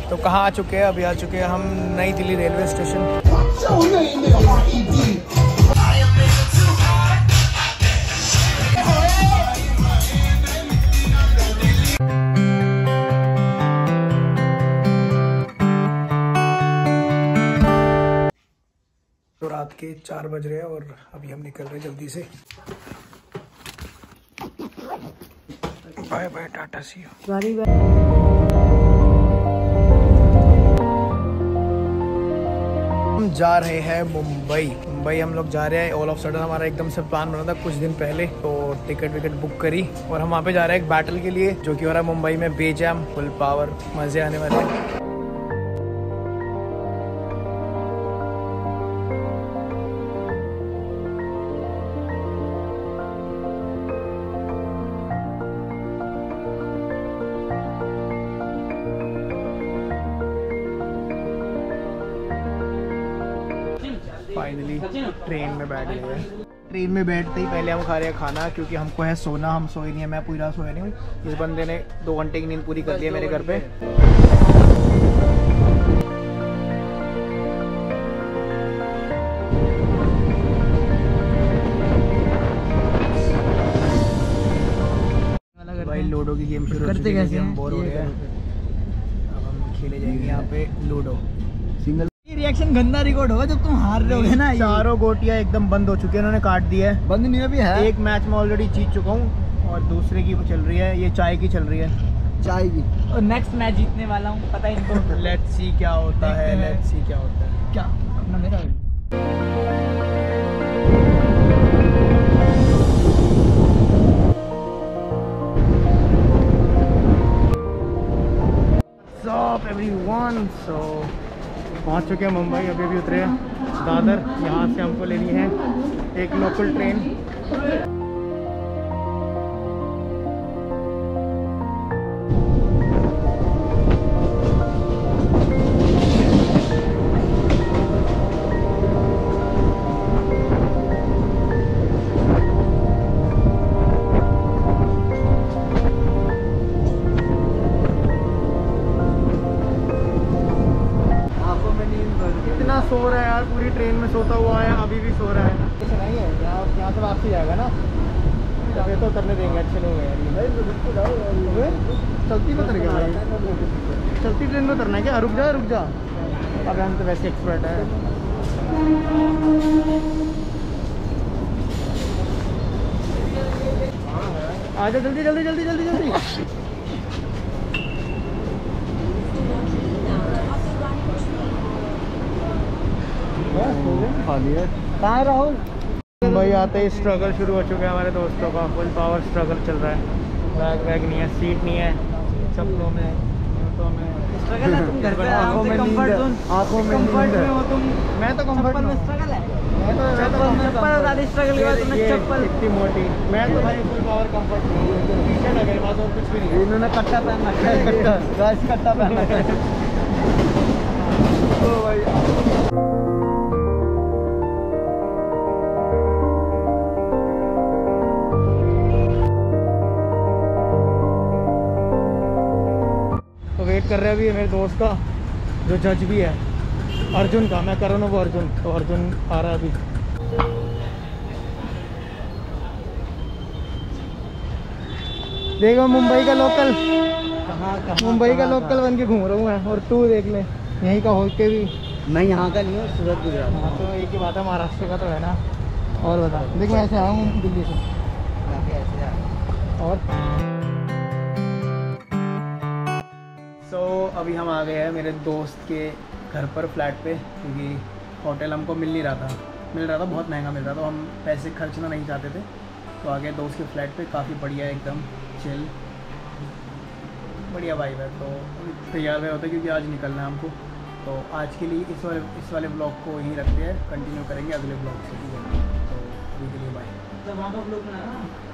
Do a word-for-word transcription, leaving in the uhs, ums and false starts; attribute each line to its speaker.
Speaker 1: तो कहाँ आ चुके हैं? अभी आ चुके हैं हम नई दिल्ली रेलवे स्टेशन। तो रात के चार बज रहे हैं और अभी हम निकल रहे हैं जल्दी से। Bye bye, tata see you. हम जा रहे हैं मुंबई। मुंबई हम लोग जा रहे हैं। ऑल ऑफ सडन हमारा एकदम से प्लान बना था कुछ दिन पहले, तो टिकट विकेट बुक करी और हम वहाँ पे जा रहे हैं एक बैटल के लिए जो कि हो रहा है मुंबई में। बेजैम, फुल पावर, मजे आने वाले हैं। फाइनली ट्रेन में बैठ गए हैं। ट्रेन में बैठते ही पहले हम खा रहे हैं खाना, क्योंकि हमको है सोना। हम सोए नहीं है, मैं पूरा सोया नहीं हूँ। इस बंदे ने दो घंटे की नींद पूरी कर ली है मेरे घर पे। भाई लूडो की गेम शुरू करते कैसे हम बोर हो गए। अब हम खेले जाएंगे यहाँ पे लूडो। सिंगल
Speaker 2: रिएक्शन गंदा रिकॉर्ड होगा जब तुम हार रहे हो ना।
Speaker 1: चारों गोटियां एकदम बंद हो चुकी है, इन्होंने काट दिया है।
Speaker 2: बंद नहीं भी है।
Speaker 1: एक मैच में ऑलरेडी जीत चुका हूँ और दूसरे की चल रही है, ये चाय की चल रही है।
Speaker 2: चाय की। और नेक्स्ट मैच जीतने वाला हूँ, पता है इनको।
Speaker 1: लेट्स सी क्या होता है, लेट्स सी क्या होता है।
Speaker 2: क्या अपना मेरा
Speaker 1: What's up everyone? So पहुंच चुके हैं मुंबई। अभी अभी उतरे हैं दादर। यहाँ से हमको लेनी है एक लोकल ट्रेन। सो रहा है यार, पूरी ट्रेन में सोता हुआ है, अभी भी सो रहा है। कुछ नहीं है यहाँ, यहाँ से वापसी जाएगा ना, अभी तो उतरने देंगे। अच्छे लोग हैं यार। चलती में उतर गया भाई, चलती ट्रेन में उतरना है क्या? रुक जा रुक जा। अब हम तो वैसे एक्सपर्ट है। आजा जल्दी जल्दी जल्दी जल्दी जल्दी। कहाँ राहुल? मुंबई आते ही स्ट्रगल शुरू हो चुका है हमारे दोस्तों का। फुल पावर स्ट्रगल चल रहा है। बैग वैग नहीं है, सीट नहीं है, चप्पलों में स्ट्रगल है। तुम घर पे आराम से कंफर्ट जोन, आंखों में कंफर्ट में हो तुम। मैं तो कंफर्ट में स्ट्रगल है। मैं तो चप्पल में चप्पल ज़्यादा स्ट्रगल किया तुमने। चप्पल इतनी मोटी, मैं तो भाई फुल पावर कंफर्ट में। टी-शर्ट है मेरे पास और कुछ भी नहीं। इन्होंने कट्टा पहन रखा है, कट्टा गाइस, कट्टा पहन रखा है। ओ भाई वेट कर रहे हैं अभी मेरे दोस्त का, जो जज भी है, अर्जुन का। मैं कर रहा हूँ वो अर्जुन, तो अर्जुन आ रहा है अभी। देखो मुंबई का लोकल, मुंबई का लोकल बन के घूम रहा हूँ मैं। और तू देख ले, यहीं का हो के भी। मैं यहाँ का नहीं हूँ, सूरत गुजरात। हाँ तो एक ही बात है, महाराष्ट्र का तो है ना। और बता, देख मैं ऐसे आया हूँ दिल्ली से। और सो so, अभी हम आ गए हैं मेरे दोस्त के घर पर, फ्लैट पे, क्योंकि होटल हमको मिल नहीं रहा था। मिल रहा था बहुत महंगा मिल रहा था, तो हम पैसे खर्चना नहीं चाहते थे। तो आ गए दोस्त के फ्लैट पे। काफ़ी बढ़िया है, एकदम चिल, बढ़िया वाइब है। तो तैयार हुए होते क्योंकि आज निकलना है हमको। तो आज के लिए इस वाले इस वाले ब्लॉग को यहीं रखते हैं, कंटिन्यू करेंगे अगले ब्लॉग से। ठीक है, तो अभी के लिए बाय।